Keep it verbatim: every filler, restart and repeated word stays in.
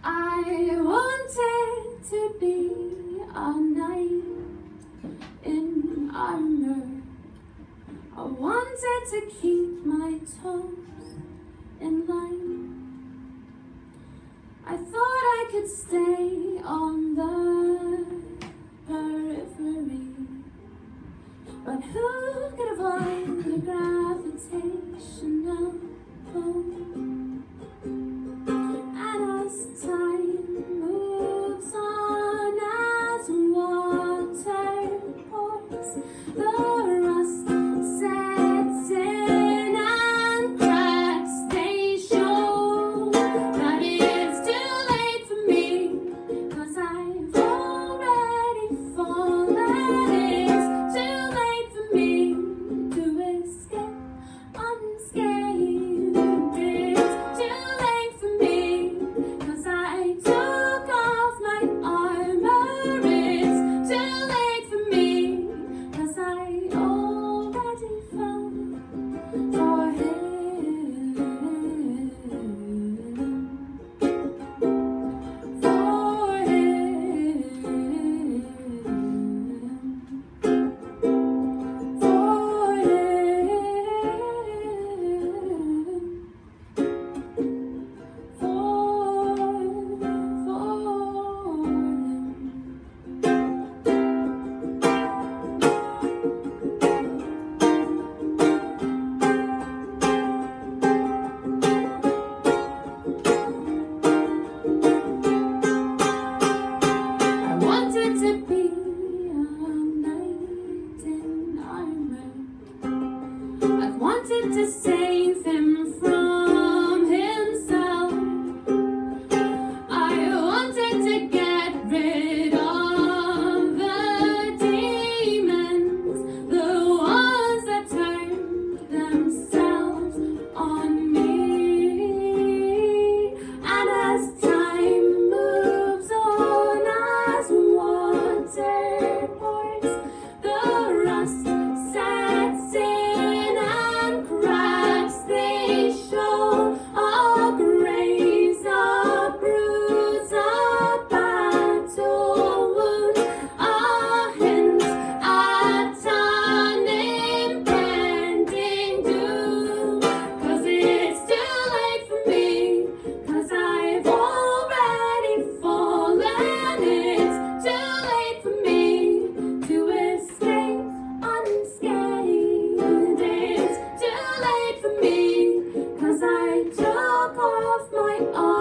I wanted to be a knight in armor. I wanted to keep my toes in line. I thought I could stay on the periphery, but who could avoid the gravitational pull? And as time moves on, as water pours, the rust sets in and cracks they show that it's too late for me, 'cause I've already fallen. It's too late for me to escape unscathed. It's too late for me, 'cause I took off my armor. It's too late for me, 'cause I already fell for him. For him. For him. For, for I wanted to be a knight in armor. I've wanted to save him from himself. I wanted to get rid of the demons, the ones that turned themselves on me. And as time moves on, as water pours, the rust sets in and cracks they show. A graze, a bruise, a battle wound, a hint at an impending doom. 'Cause it's too late for me, 'cause I've already fallen. It's too late for me to escape unscathed. It's too late for me, 'cause I took off my armor.